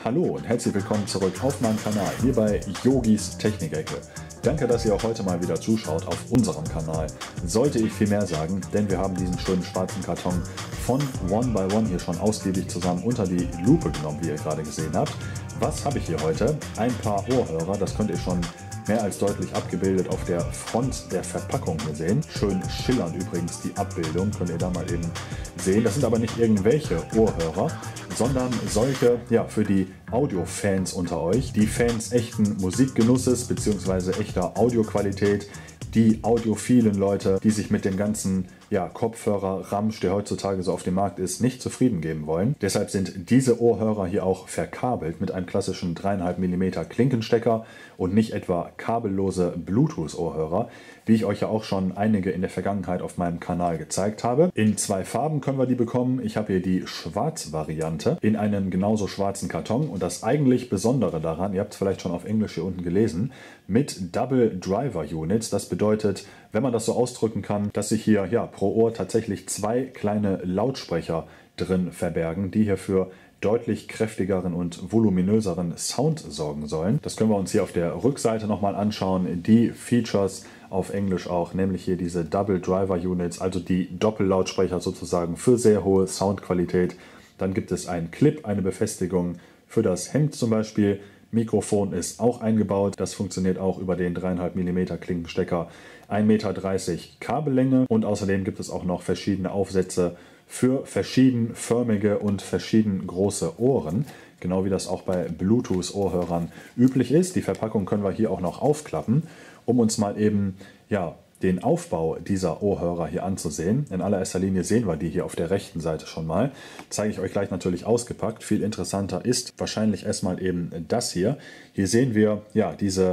Hallo und herzlich willkommen zurück auf meinem Kanal hier bei Yogis Technikecke. Danke, dass ihr auch heute mal wieder zuschaut auf unserem Kanal. Sollte ich viel mehr sagen, denn wir haben diesen schönen schwarzen Karton von One by One hier schon ausgiebig zusammen unter die Lupe genommen, wie ihr gerade gesehen habt. Was habe ich hier heute? Ein paar Ohrhörer, das könnt ihr schon mehr als deutlich abgebildet auf der Front der Verpackung hier sehen. Schön schillernd übrigens die Abbildung, könnt ihr da mal eben sehen. Das sind aber nicht irgendwelche Ohrhörer, sondern solche, ja, für die Audiofans unter euch, die Fans echten Musikgenusses bzw. echter Audioqualität, die audiophilen Leute, die sich mit dem ganzen Kopfhörer-Ramsch, der heutzutage so auf dem Markt ist, nicht zufrieden geben wollen. Deshalb sind diese Ohrhörer hier auch verkabelt mit einem klassischen 3,5 mm Klinkenstecker und nicht etwa kabellose Bluetooth-Ohrhörer, wie ich euch ja auch schon einige in der Vergangenheit auf meinem Kanal gezeigt habe. In 2 Farben können wir die bekommen. Ich habe hier die Schwarz-Variante in einem genauso schwarzen Karton und das eigentlich Besondere daran, ihr habt es vielleicht schon auf Englisch hier unten gelesen, mit Double Driver Units. Das bedeutet, wenn man das so ausdrücken kann, dass sich hier pro Ohr tatsächlich 2 kleine Lautsprecher drin verbergen, die hier für deutlich kräftigeren und voluminöseren Sound sorgen sollen. Das können wir uns hier auf der Rückseite nochmal anschauen. Die Features auf Englisch auch, nämlich hier diese Double Driver Units, also die Doppellautsprecher sozusagen für sehr hohe Soundqualität. Dann gibt es einen Clip, eine Befestigung für das Hemd zum Beispiel. Mikrofon ist auch eingebaut, das funktioniert auch über den 3,5 mm Klinkenstecker, 1,30 Meter Kabellänge und außerdem gibt es auch noch verschiedene Aufsätze für verschiedenförmige und verschieden große Ohren, genau wie das auch bei Bluetooth-Ohrhörern üblich ist. Die Verpackung können wir hier auch noch aufklappen, um uns mal eben den Aufbau dieser Ohrhörer hier anzusehen. In allererster Linie sehen wir die hier auf der rechten Seite schon mal. Zeige ich euch gleich natürlich ausgepackt. Viel interessanter ist wahrscheinlich erstmal eben das hier. Hier sehen wir diese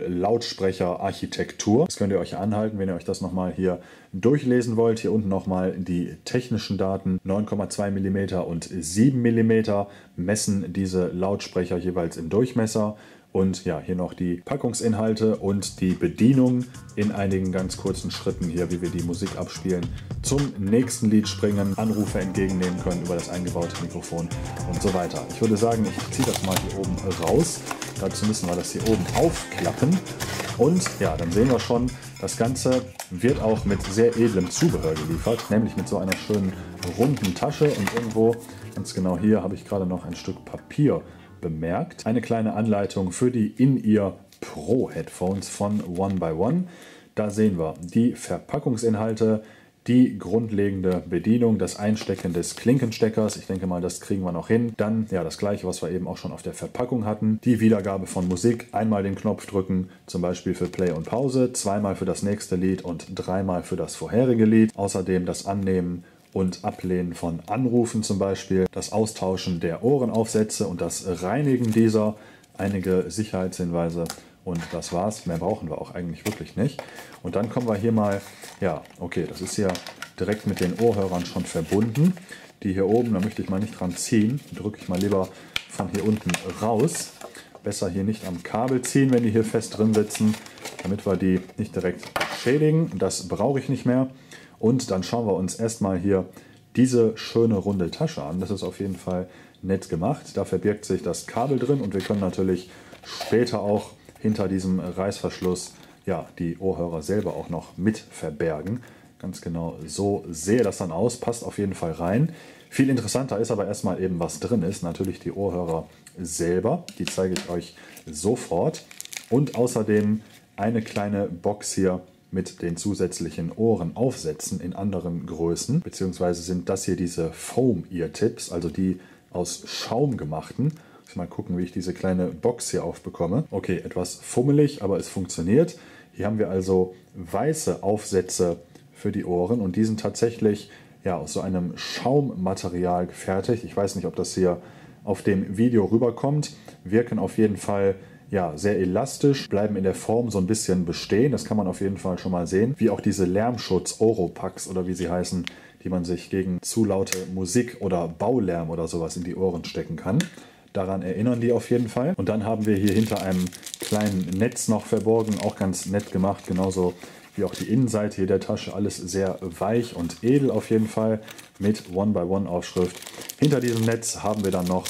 Doppellautsprecher-Architektur. Das könnt ihr euch anhalten, wenn ihr euch das nochmal hier durchlesen wollt. Hier unten nochmal die technischen Daten. 9,2 mm und 7 mm messen diese Lautsprecher jeweils im Durchmesser. Und hier noch die Packungsinhalte und die Bedienung in einigen ganz kurzen Schritten hier, wie wir die Musik abspielen, zum nächsten Lied springen, Anrufe entgegennehmen können über das eingebaute Mikrofon und so weiter. Ich würde sagen, ich ziehe das mal hier oben raus. Dazu müssen wir das hier oben aufklappen. Und dann sehen wir schon, das Ganze wird auch mit sehr edlem Zubehör geliefert, nämlich mit so einer schönen runden Tasche und irgendwo, ganz genau hier, habe ich gerade noch ein Stück Papier bemerkt. Eine kleine Anleitung für die In-Ear Pro Headphones von One by One. Da sehen wir die Verpackungsinhalte, die grundlegende Bedienung, das Einstecken des Klinkensteckers. Ich denke mal, das kriegen wir noch hin. Dann das gleiche, was wir eben auch schon auf der Verpackung hatten. Die Wiedergabe von Musik. Einmal den Knopf drücken, zum Beispiel für Play und Pause, zweimal für das nächste Lied und dreimal für das vorherige Lied. Außerdem das Annehmen und Ablehnen von Anrufen zum Beispiel, das Austauschen der Ohrenaufsätze und das Reinigen dieser, einige Sicherheitshinweise und das war's. Mehr brauchen wir auch eigentlich wirklich nicht. Und dann kommen wir hier mal, okay, das ist hier direkt mit den Ohrhörern schon verbunden. Die hier oben, da möchte ich mal nicht dran ziehen, die drücke ich mal lieber von hier unten raus. Besser hier nicht am Kabel ziehen, wenn die hier fest drin sitzen, damit wir die nicht direkt schädigen. Das brauche ich nicht mehr. Und dann schauen wir uns erstmal hier diese schöne runde Tasche an. Das ist auf jeden Fall nett gemacht. Da verbirgt sich das Kabel drin und wir können natürlich später auch hinter diesem Reißverschluss die Ohrhörer selber auch noch mit verbergen. Ganz genau so sähe das dann aus. Passt auf jeden Fall rein. Viel interessanter ist aber erstmal eben, was drin ist. Natürlich die Ohrhörer selber. Die zeige ich euch sofort. Und außerdem eine kleine Box hier mit den zusätzlichen Ohrenaufsätzen in anderen Größen, beziehungsweise sind das hier diese Foam Ear Tips, also die aus Schaum gemachten. Mal gucken, wie ich diese kleine Box hier aufbekomme. Okay, etwas fummelig, aber es funktioniert. Hier haben wir also weiße Aufsätze für die Ohren und die sind tatsächlich aus so einem Schaummaterial gefertigt. Ich weiß nicht, ob das hier auf dem Video rüberkommt. Wirken auf jeden Fall sehr elastisch, bleiben in der Form so ein bisschen bestehen. Das kann man auf jeden Fall schon mal sehen. Wie auch diese Lärmschutz-Oropax oder wie sie heißen, die man sich gegen zu laute Musik oder Baulärm oder sowas in die Ohren stecken kann. Daran erinnern die auf jeden Fall. Und dann haben wir hier hinter einem kleinen Netz noch verborgen, auch ganz nett gemacht, genauso wie auch die Innenseite hier der Tasche. Alles sehr weich und edel auf jeden Fall mit One by One Aufschrift. Hinter diesem Netz haben wir dann noch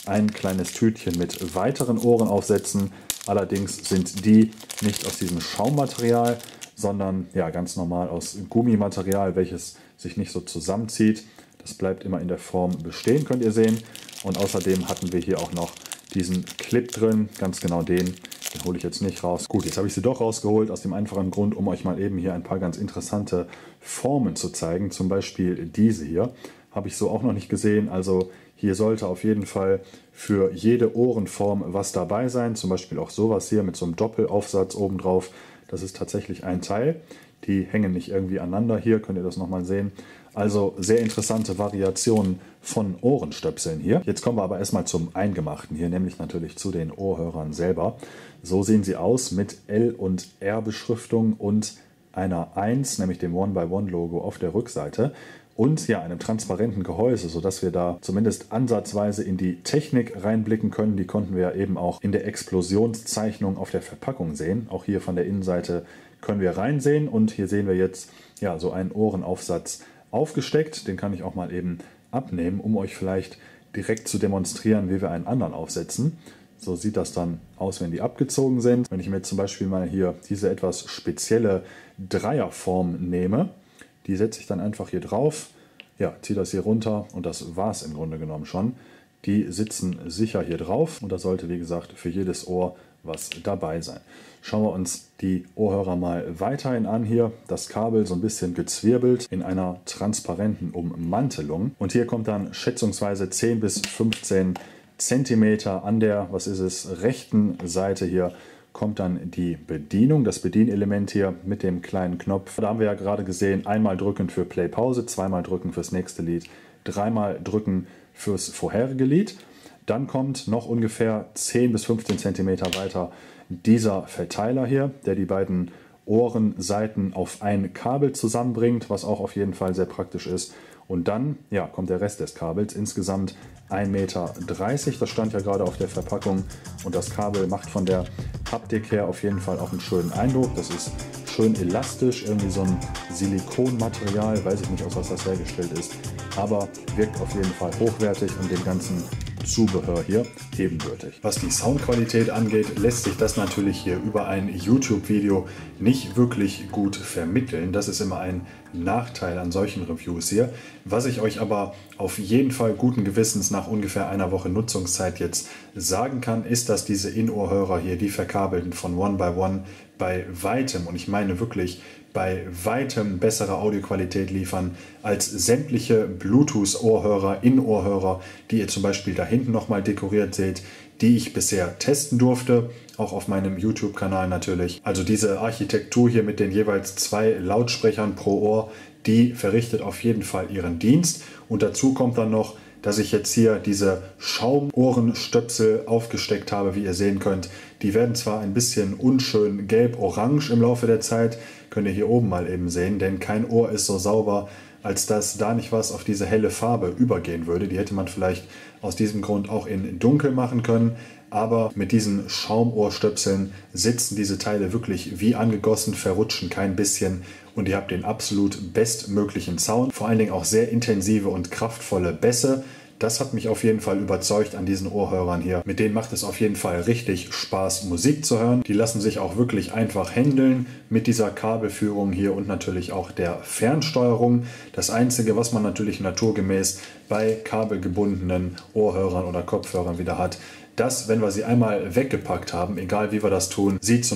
ein kleines Tütchen mit weiteren Ohrenaufsätzen. Allerdings sind die nicht aus diesem Schaummaterial, sondern ja, ganz normal aus Gummimaterial, welches sich nicht so zusammenzieht. Das bleibt immer in der Form bestehen, könnt ihr sehen. Und außerdem hatten wir hier auch noch diesen Clip drin, ganz genau den hole ich jetzt nicht raus. Gut, jetzt habe ich sie doch rausgeholt, aus dem einfachen Grund, um euch mal eben hier ein paar ganz interessante Formen zu zeigen. Zum Beispiel diese hier, habe ich so auch noch nicht gesehen. Also hier sollte auf jeden Fall für jede Ohrenform was dabei sein. Zum Beispiel auch sowas hier mit so einem Doppelaufsatz obendrauf. Das ist tatsächlich ein Teil. Die hängen nicht irgendwie aneinander. Hier könnt ihr das nochmal sehen. Also sehr interessante Variationen von Ohrenstöpseln hier. Jetzt kommen wir aber erstmal zum Eingemachten hier, nämlich natürlich zu den Ohrhörern selber. So sehen sie aus mit L- und R-Beschriftung und einer 1, nämlich dem One-by-One-Logo auf der Rückseite. Und ja, einem transparenten Gehäuse, sodass wir da zumindest ansatzweise in die Technik reinblicken können. Die konnten wir ja eben auch in der Explosionszeichnung auf der Verpackung sehen. Auch hier von der Innenseite können wir reinsehen und hier sehen wir jetzt ja so einen Ohrenaufsatz aufgesteckt. Den kann ich auch mal eben abnehmen, um euch vielleicht direkt zu demonstrieren, wie wir einen anderen aufsetzen. So sieht das dann aus, wenn die abgezogen sind. Wenn ich mir jetzt zum Beispiel mal hier diese etwas spezielle Dreierform nehme, die setze ich dann einfach hier drauf, ja, ziehe das hier runter und das war es im Grunde genommen schon. Die sitzen sicher hier drauf und da sollte, wie gesagt, für jedes Ohr was dabei sein. Schauen wir uns die Ohrhörer mal weiterhin an hier. Das Kabel so ein bisschen gezwirbelt in einer transparenten Ummantelung. Und hier kommt dann schätzungsweise 10 bis 15 Zentimeter an der, was ist es, rechten Seite hier kommt dann die Bedienung, das Bedienelement hier mit dem kleinen Knopf. Da haben wir ja gerade gesehen, einmal drücken für Play Pause, zweimal drücken fürs nächste Lied, dreimal drücken fürs vorherige Lied. Dann kommt noch ungefähr 10 bis 15 cm weiter dieser Verteiler hier, der die beiden Ohrenseiten auf ein Kabel zusammenbringt, was auch auf jeden Fall sehr praktisch ist. Und dann ja, kommt der Rest des Kabels, insgesamt 1,30 Meter. Das stand ja gerade auf der Verpackung und das Kabel macht von der Haptik her auf jeden Fall auch einen schönen Eindruck. Das ist schön elastisch, irgendwie so ein Silikonmaterial, weiß ich nicht, aus was das hergestellt ist, aber wirkt auf jeden Fall hochwertig und dem ganzen Zubehör hier ebenbürtig. Was die Soundqualität angeht, lässt sich das natürlich hier über ein YouTube-Video nicht wirklich gut vermitteln. Das ist immer ein Nachteil an solchen Reviews hier. Was ich euch aber auf jeden Fall guten Gewissens nach ungefähr einer Woche Nutzungszeit jetzt sagen kann, ist, dass diese In-Ohr-Hörer hier, die verkabelten von One-by-One, bei weitem, und ich meine wirklich bei weitem bessere Audioqualität liefern als sämtliche Bluetooth-Ohrhörer, In-Ohrhörer, die ihr zum Beispiel da hinten nochmal dekoriert seht, die ich bisher testen durfte, auch auf meinem YouTube-Kanal natürlich. Also diese Architektur hier mit den jeweils 2 Lautsprechern pro Ohr, die verrichtet auf jeden Fall ihren Dienst. Und dazu kommt dann noch, dass ich jetzt hier diese Schaumohrenstöpsel aufgesteckt habe, wie ihr sehen könnt. Die werden zwar ein bisschen unschön gelb-orange im Laufe der Zeit, könnt ihr hier oben mal eben sehen, denn kein Ohr ist so sauber, als dass da nicht was auf diese helle Farbe übergehen würde. Die hätte man vielleicht aus diesem Grund auch in dunkel machen können. Aber mit diesen Schaumohrstöpseln sitzen diese Teile wirklich wie angegossen, verrutschen kein bisschen und ihr habt den absolut bestmöglichen Sound. Vor allen Dingen auch sehr intensive und kraftvolle Bässe. Das hat mich auf jeden Fall überzeugt an diesen Ohrhörern hier. Mit denen macht es auf jeden Fall richtig Spaß, Musik zu hören. Die lassen sich auch wirklich einfach handeln mit dieser Kabelführung hier und natürlich auch der Fernsteuerung. Das Einzige, was man natürlich naturgemäß bei kabelgebundenen Ohrhörern oder Kopfhörern wieder hat, dass, wenn wir sie einmal weggepackt haben, egal wie wir das tun, sie zu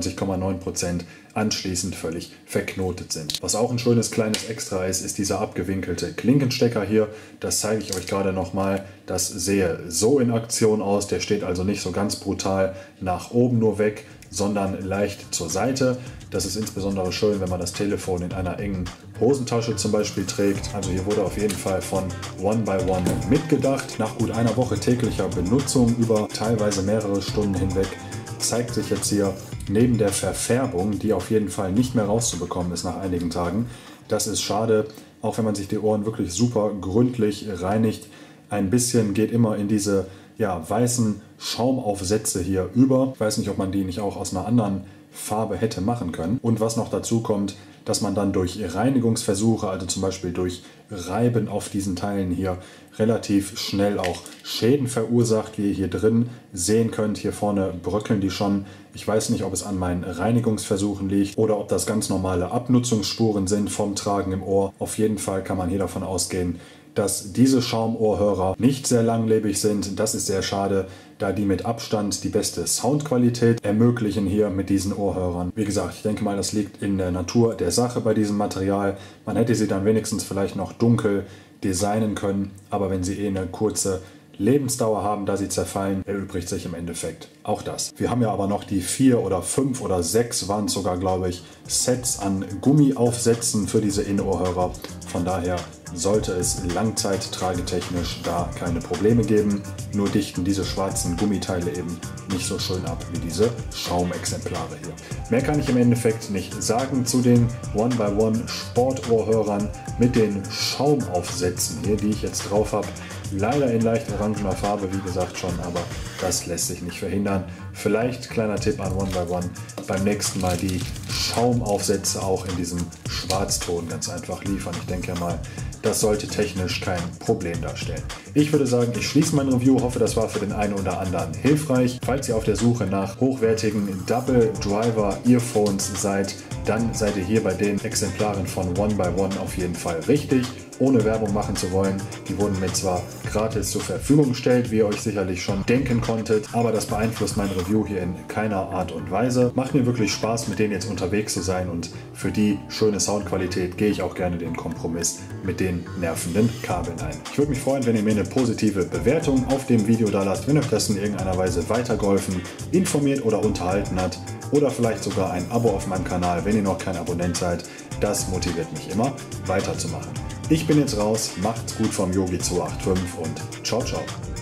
99,9% anschließend völlig verknotet sind. Was auch ein schönes kleines Extra ist, ist dieser abgewinkelte Klinkenstecker hier. Das zeige ich euch gerade nochmal. Das sehe so in Aktion aus. Der steht also nicht so ganz brutal nach oben nur weg, sondern leicht zur Seite. Das ist insbesondere schön, wenn man das Telefon in einer engen Hosentasche zum Beispiel trägt. Also hier wurde auf jeden Fall von One-by-One mitgedacht. Nach gut einer Woche täglicher Benutzung über teilweise mehrere Stunden hinweg zeigt sich jetzt hier neben der Verfärbung, die auf jeden Fall nicht mehr rauszubekommen ist nach einigen Tagen. Das ist schade, auch wenn man sich die Ohren wirklich super gründlich reinigt. Ein bisschen geht immer in diese weißen Schaumaufsätze hier über. Ich weiß nicht, ob man die nicht auch aus einer anderen Farbe hätte machen können. Und was noch dazu kommt, dass man dann durch Reinigungsversuche, also zum Beispiel durch Reiben auf diesen Teilen hier, relativ schnell auch Schäden verursacht, wie ihr hier drin sehen könnt. Hier vorne bröckeln die schon. Ich weiß nicht, ob es an meinen Reinigungsversuchen liegt oder ob das ganz normale Abnutzungsspuren sind vom Tragen im Ohr. Auf jeden Fall kann man hier davon ausgehen, dass diese Schaumohrhörer nicht sehr langlebig sind. Das ist sehr schade, da die mit Abstand die beste Soundqualität ermöglichen hier mit diesen Ohrhörern. Wie gesagt, ich denke mal, das liegt in der Natur der Sache bei diesem Material. Man hätte sie dann wenigstens vielleicht noch dunkel designen können, aber wenn sie eine kurze Lebensdauer haben, da sie zerfallen, erübrigt sich im Endeffekt auch das. Wir haben ja aber noch die 4 oder 5 oder 6 waren es sogar, glaube ich, Sets an Gummiaufsätzen für diese Innenohrhörer. Von daher sollte es langzeittragetechnisch da keine Probleme geben. Nur dichten diese schwarzen Gummiteile eben nicht so schön ab wie diese Schaumexemplare hier. Mehr kann ich im Endeffekt nicht sagen zu den One-by-One Sportohrhörern mit den Schaumaufsätzen hier, die ich jetzt drauf habe. Leider in leicht orangener Farbe, wie gesagt schon, aber das lässt sich nicht verhindern. Vielleicht, kleiner Tipp an One-by-One, beim nächsten Mal die Schaumaufsätze auch in diesem Schwarzton ganz einfach liefern. Ich denke mal, das sollte technisch kein Problem darstellen. Ich würde sagen, ich schließe mein Review, hoffe, das war für den einen oder anderen hilfreich. Falls ihr auf der Suche nach hochwertigen Double Driver Earphones seid, dann seid ihr hier bei den Exemplaren von One-by-One auf jeden Fall richtig. Ohne Werbung machen zu wollen. Die wurden mir zwar gratis zur Verfügung gestellt, wie ihr euch sicherlich schon denken konntet, aber das beeinflusst mein Review hier in keiner Art und Weise. Macht mir wirklich Spaß, mit denen jetzt unterwegs zu sein und für die schöne Soundqualität gehe ich auch gerne den Kompromiss mit den nervenden Kabeln ein. Ich würde mich freuen, wenn ihr mir eine positive Bewertung auf dem Video da lasst, wenn euch das in irgendeiner Weise weitergeholfen, informiert oder unterhalten hat oder vielleicht sogar ein Abo auf meinem Kanal, wenn ihr noch kein Abonnent seid. Das motiviert mich immer, weiterzumachen. Ich bin jetzt raus, macht's gut vom Yogi285 und ciao, ciao.